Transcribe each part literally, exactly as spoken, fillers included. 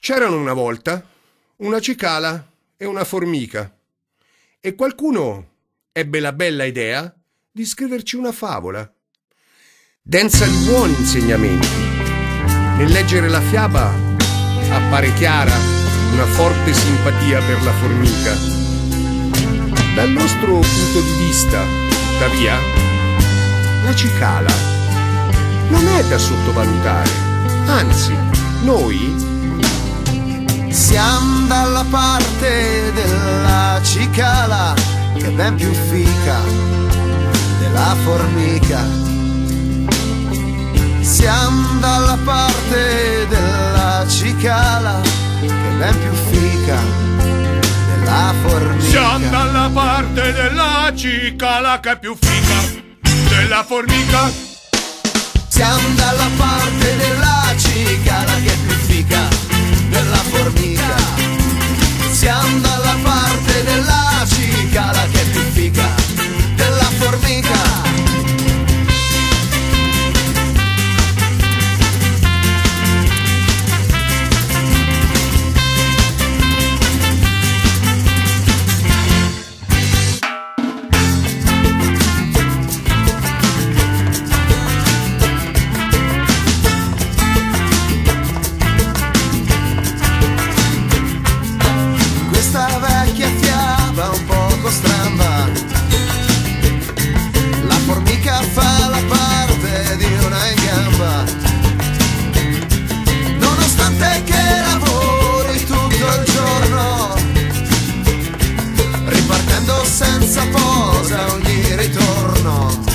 C'erano una volta una cicala e una formica, e qualcuno ebbe la bella idea di scriverci una favola, densa di buoni insegnamenti. Nel leggere la fiaba appare chiara una forte simpatia per la formica. Dal nostro punto di vista, tuttavia, la cicala non è da sottovalutare, anzi, noi siamo dalla parte della cicala, che è ben più fica della formica. Siamo dalla parte della cicala, che è ben più fica della formica. Siamo dalla parte della cicala, che è più fica della formica. Siamo dalla parte della cicala, che è più fica della formica. Siamo dalla parte della cicala, che è più fica della formica. Fa la parte di una in gamba, nonostante che lavori tutto il giorno, ripartendo senza posa ogni ritorno.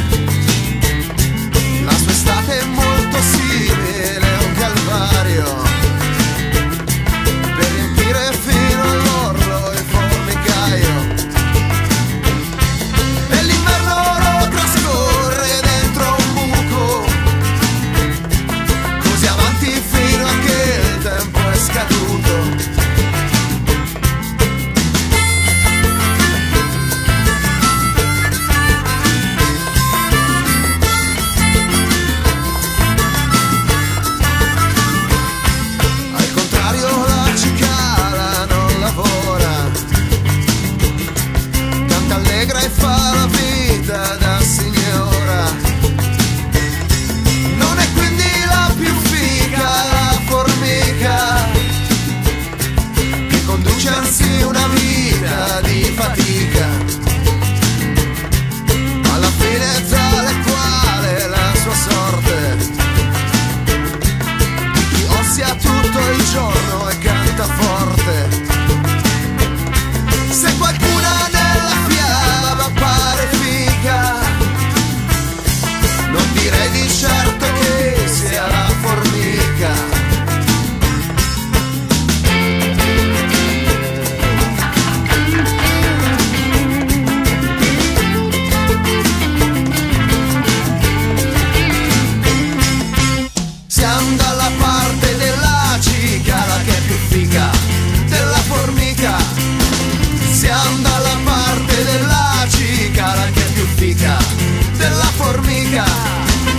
La sua estate è molto simile a un calvario, per riempire fino all'orlo il formicaio. E l'inverno lo trascorre fino a che il tempo è scaduto. Al contrario la cicala non lavora, canta allegra e fa la vita da signora. Non è quindi la più la formica, che conduce anzi una vita di fatica, alla fine tale quale la sua sorte, di chi osia tutto il giorno e canta forte. Se qualcuna nella fiaba appare figa, non direi di certo che sia la formica. Siamo dalla parte della cicala, che è più fica della formica. Siamo dalla parte della cicala, che è più fica della formica.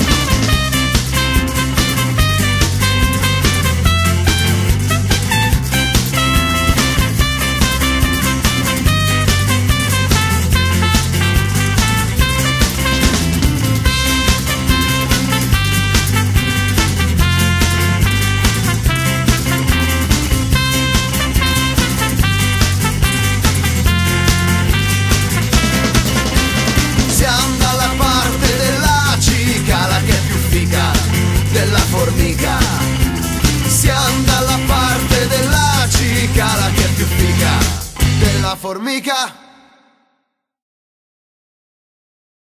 Formica. Siamo dalla parte della cicala, che è più fica della formica.